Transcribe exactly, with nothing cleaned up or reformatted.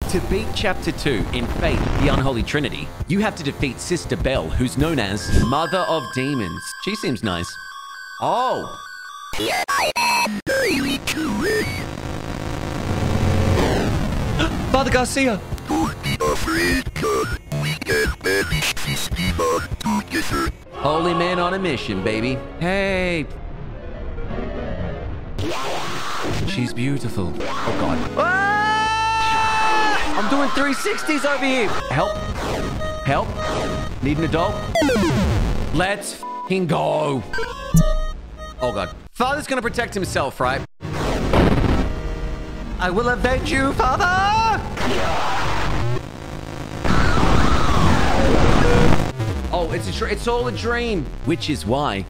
To beat Chapter two in Faith, the Unholy Trinity, you have to defeat Sister Bell, who's known as Mother of Demons. She seems nice. Oh. Father Garcia. Holy man on a mission, baby. Hey. She's beautiful. Oh, God. Ah! I'm doing three sixties over here. Help. Help. Need an adult. Let's f***ing go. Oh, God. Father's gonna protect himself, right? I will avenge you, Father! Oh, it's a it's all a dream. Which is why